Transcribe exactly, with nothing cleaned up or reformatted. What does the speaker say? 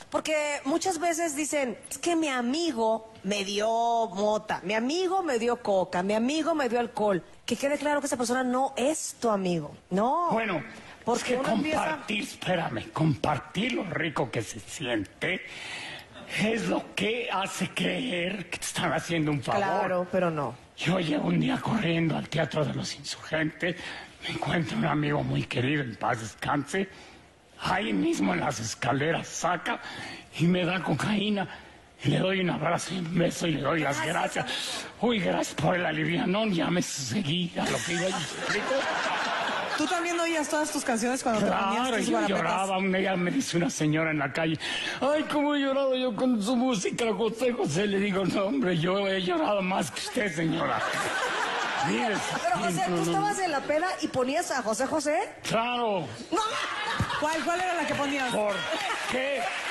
Porque muchas veces dicen, es que mi amigo me dio mota, mi amigo me dio coca, mi amigo me dio alcohol. Que quede claro que esa persona no es tu amigo, no. Bueno, porque uno compartir, empieza... espérame, compartir lo rico que se siente es lo que hace creer que te están haciendo un favor. Claro, pero no. Yo llego un día corriendo al Teatro de los Insurgentes, me encuentro un amigo muy querido, en paz descanse, ahí mismo en las escaleras saca y me da cocaína. Y le doy un abrazo y un beso y le doy las gracias. Uy, gracias por el alivianón, ya me seguí a lo que iba y explico. ¿Tú también oías todas tus canciones cuando Claro, te ponías tus yo guarapetas? lloraba. Un día me dice una señora en la calle, ay, cómo he llorado yo con su música, José José. Le digo, no, hombre, yo he llorado más que usted, señora. Mire, Pero José, ¿tú estabas en la peda y ponías a José José? claro. ¡No! ¿Cuál, ¿Cuál era la que ponías? ¿Por qué